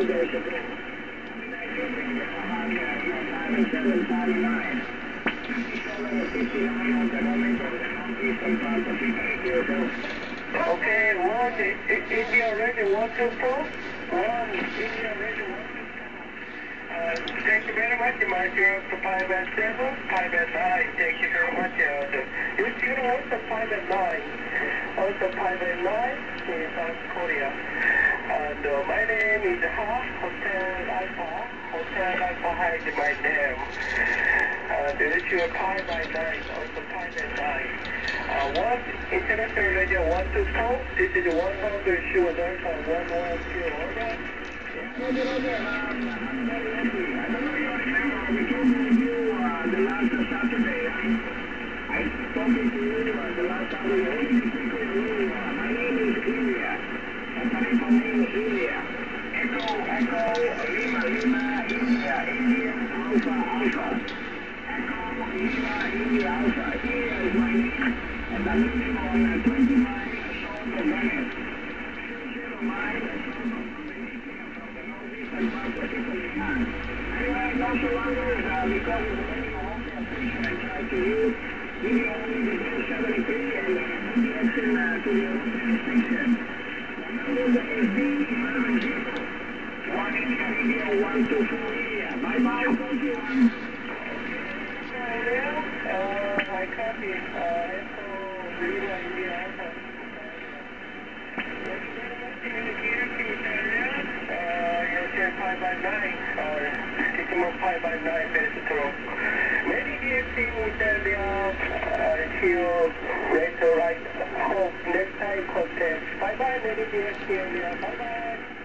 Okay, one, India ready, 124. One, India ready, 124. Thank you very much, my dear, to 5 and 7, 5 and 9. Thank you very much. You also 5 and 9. Also 5 and 9 in South Korea. And my name is Ha, Hotel Alpha. Hotel Alpha is my name. This is 5 and 9, also 5 and 9. One international radio 124. This is 100 Sure Delta 110. Over. Roger, Roger. I'm very happy. I don't know your name. We talked with you the last Saturday. I spoke to you the last Saturday. I want to speak with you. My name is Ilya. My name is Ilya. Echo, Echo, Lima, Lima, India, India, Alpha, Alpha. Echo, Lima, India, Alpha. Ilya is my name. And I'm living on 29 Short of Venice. Short of mine, Short of Anyway, not so long as because of the radio station I tried to use, we only the 73 and connection to the European station. The number is B110. 1 India, 124 India. Bye-bye, thank you. I copy. Echo, Lima, India, Alpha. You're 5 by 9, it's more 5 by 9, very strong. Maybe DXC will send here later, right? Hope next time contact. Bye bye, maybe DXC, bye bye.